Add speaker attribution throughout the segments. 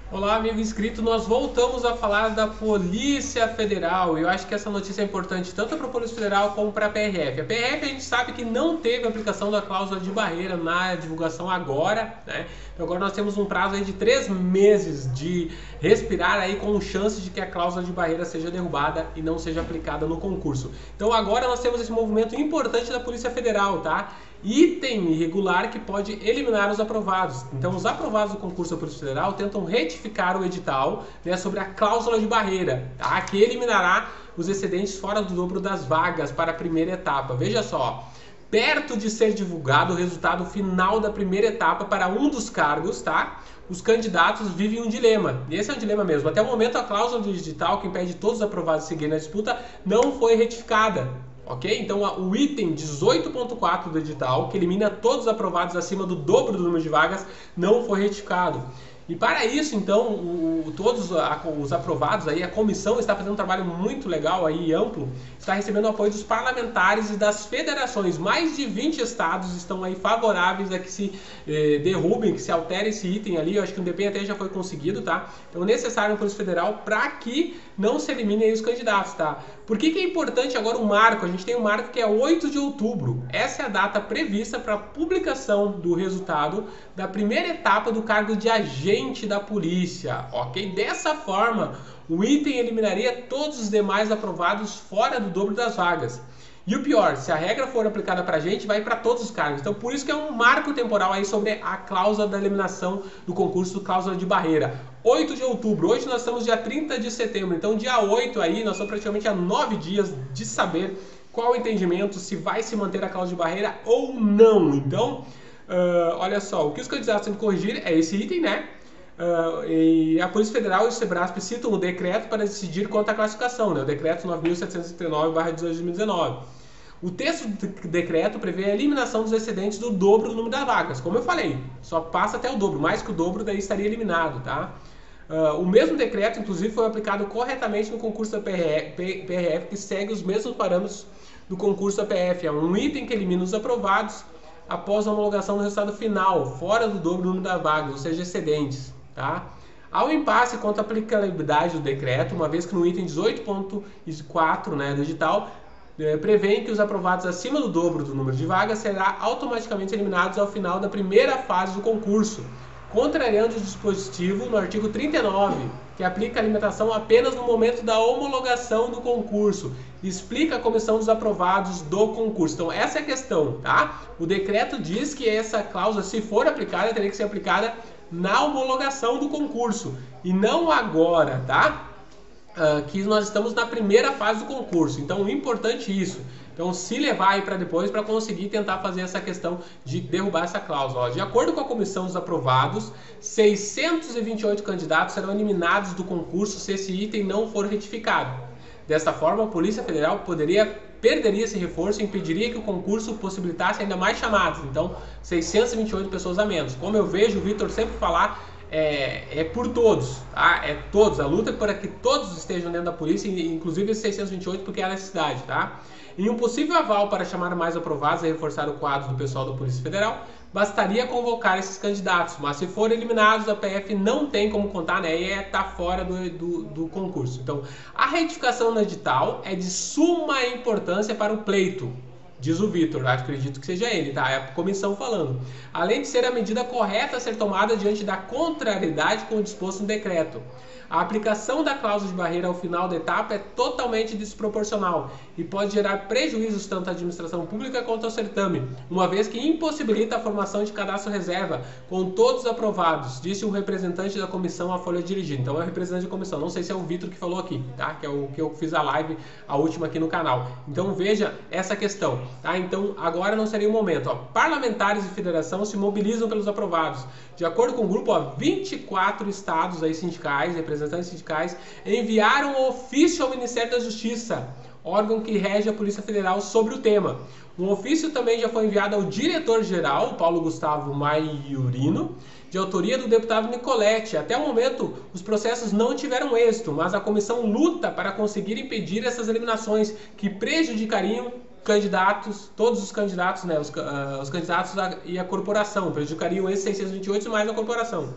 Speaker 1: Olá, amigo inscrito. Nós voltamos a falar da Polícia Federal. Eu acho que essa notícia é importante tanto para a Polícia Federal como para a PRF. A PRF a gente sabe que não teve aplicação da cláusula de barreira na divulgação agora, né? Então agora nós temos um prazo aí de 3 meses de respirar aí com chance de que a cláusula de barreira seja derrubada e não seja aplicada no concurso. Então agora nós temos esse movimento importante da Polícia Federal, tá? Item irregular que pode eliminar os aprovados. Então, os aprovados do concurso da Polícia Federal tentam retificar o edital, né, sobre a cláusula de barreira, tá, que eliminará os excedentes fora do dobro das vagas para a primeira etapa. Veja só, perto de ser divulgado o resultado final da primeira etapa para um dos cargos, tá? Os candidatos vivem um dilema. E esse é um dilema mesmo. Até o momento, a cláusula do edital que impede todos os aprovados de seguir na disputa não foi retificada. Ok? Então o item 18.4 do edital, que elimina todos os aprovados acima do dobro do número de vagas, não foi retificado. E para isso, então, todos os aprovados aí, a comissão está fazendo um trabalho muito legal aí, amplo, está recebendo o apoio dos parlamentares e das federações. Mais de 20 estados estão aí favoráveis a que se derrubem, que se altere esse item ali. Eu acho que o DP até já foi conseguido, tá? Então, necessário na Polícia Federal para que não se eliminem aí os candidatos, tá? Por que é importante agora o marco? A gente tem um marco que é 8 de outubro. Essa é a data prevista para a publicação do resultado da primeira etapa do cargo de agente da polícia, ok? Dessa forma, o item eliminaria todos os demais aprovados fora do dobro das vagas. E o pior, se a regra for aplicada para a gente, vai para todos os cargos. Então, por isso que é um marco temporal aí sobre a cláusula da eliminação do concurso, cláusula de barreira. 8 de outubro, hoje nós estamos dia 30 de setembro, então dia 8 aí, nós estamos praticamente há 9 dias de saber qual o entendimento, se vai se manter a cláusula de barreira ou não. Então, olha só, o que os candidatos têm que corrigir é esse item, né? E a Polícia Federal e o SEBRASP citam o decreto para decidir quanto à classificação, né? O decreto 9.739/18 de 2019. O texto do decreto prevê a eliminação dos excedentes do dobro do número das vagas. Como eu falei, só passa até o dobro, mais que o dobro daí estaria eliminado, tá? O mesmo decreto, inclusive, foi aplicado corretamente no concurso da PRF, que segue os mesmos parâmetros do concurso da PF. É um item que elimina os aprovados após a homologação do resultado final, fora do dobro do número das vagas, ou seja, excedentes, tá? Há um impasse quanto à aplicabilidade do decreto, uma vez que no item 18.4, né, do edital, prevêem que os aprovados acima do dobro do número de vagas serão automaticamente eliminados ao final da primeira fase do concurso, contrariando o dispositivo no artigo 39, que aplica a limitação apenas no momento da homologação do concurso. Explica a comissão dos aprovados do concurso. Então, essa é a questão, tá? O decreto diz que essa cláusula, se for aplicada, teria que ser aplicada na homologação do concurso e não agora, tá? Que nós estamos na primeira fase do concurso. Então, importante isso. Então, se levar aí para depois para conseguir tentar fazer essa questão de derrubar essa cláusula. De acordo com a comissão dos aprovados, 628 candidatos serão eliminados do concurso se esse item não for retificado. Desta forma, a Polícia Federal perderia esse reforço e impediria que o concurso possibilitasse ainda mais chamadas. Então, 628 pessoas a menos. Como eu vejo o Vitor sempre falar, é por todos, tá? É todos. A luta é para que todos estejam dentro da polícia, inclusive esses 628, porque é a necessidade, tá? Em um possível aval para chamar mais aprovados e reforçar o quadro do pessoal da Polícia Federal, bastaria convocar esses candidatos, mas se forem eliminados, a PF não tem como contar, né? E tá fora do concurso. Então, a retificação no edital é de suma importância para o pleito, diz o Vitor, acredito que seja ele, tá? É a comissão falando. Além de ser a medida correta a ser tomada diante da contrariedade com o disposto no decreto. A aplicação da cláusula de barreira ao final da etapa é totalmente desproporcional e pode gerar prejuízos tanto à administração pública quanto ao certame, uma vez que impossibilita a formação de cadastro reserva com todos aprovados, disse o representante da comissão à Folha Dirigida. Então é o representante da comissão, não sei se é o Vitor que falou aqui, tá? Que é o que eu fiz a live, a última aqui no canal. Então veja essa questão, tá? Então agora não seria o momento. Parlamentares e federação se mobilizam pelos aprovados. De acordo com o grupo, 24 estados aí sindicais, representantes sindicais, enviaram ofício ao Ministério da Justiça, órgão que rege a Polícia Federal, sobre o tema. Um ofício também já foi enviado ao diretor-geral, Paulo Gustavo Maiorino, de autoria do deputado Nicoletti. Até o momento, os processos não tiveram êxito, mas a comissão luta para conseguir impedir essas eliminações que prejudicariam candidatos, todos os candidatos, né, os candidatos e a corporação, prejudicariam esses 628 mais a corporação.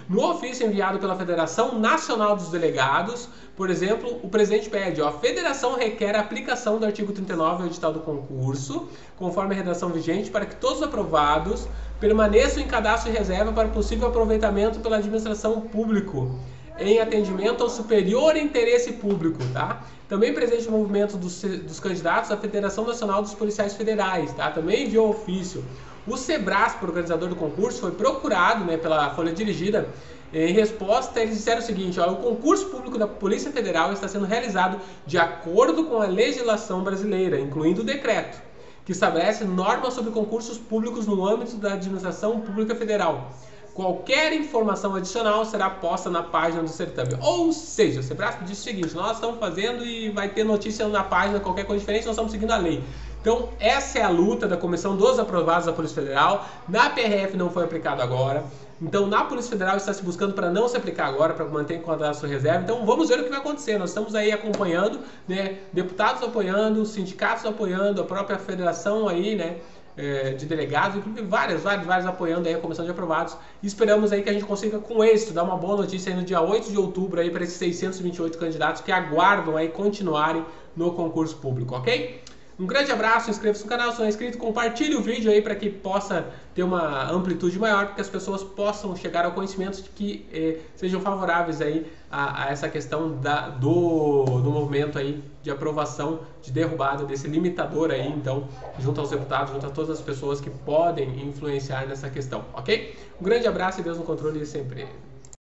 Speaker 1: No ofício enviado pela Federação Nacional dos Delegados, por exemplo, o presidente pede, a federação requer a aplicação do artigo 39 do edital do concurso, conforme a redação vigente, para que todos os aprovados permaneçam em cadastro de reserva para possível aproveitamento pela administração pública, em atendimento ao superior interesse público, tá? Também presente no movimento dos candidatos à Federação Nacional dos Policiais Federais, tá? Também enviou ofício. O Sebrasp, organizador do concurso, foi procurado, né, pela Folha Dirigida. Em resposta, eles disseram o seguinte, o concurso público da Polícia Federal está sendo realizado de acordo com a legislação brasileira, incluindo o decreto, que estabelece normas sobre concursos públicos no âmbito da administração pública federal. Qualquer informação adicional será posta na página do certame. Ou seja, o Sebrasp disse o seguinte, nós estamos fazendo e vai ter notícia na página, qualquer coisa diferente, nós estamos seguindo a lei. Então, essa é a luta da Comissão dos Aprovados da Polícia Federal. Na PRF não foi aplicado agora. Então, na Polícia Federal está se buscando para não se aplicar agora, para manter em cadastro reserva. Então, vamos ver o que vai acontecer. Nós estamos aí acompanhando, né, deputados apoiando, sindicatos apoiando, a própria federação aí, né, de delegados, inclusive vários apoiando aí a Comissão de Aprovados. E esperamos aí que a gente consiga com êxito dar uma boa notícia aí no dia 8 de outubro aí para esses 628 candidatos que aguardam aí continuarem no concurso público, ok? Um grande abraço, inscreva-se no canal se não é inscrito, compartilhe o vídeo aí para que possa ter uma amplitude maior, para que as pessoas possam chegar ao conhecimento de que sejam favoráveis aí a essa questão do movimento aí de aprovação, de derrubada desse limitador aí, então, junto aos deputados, junto a todas as pessoas que podem influenciar nessa questão, ok? Um grande abraço e Deus no controle sempre.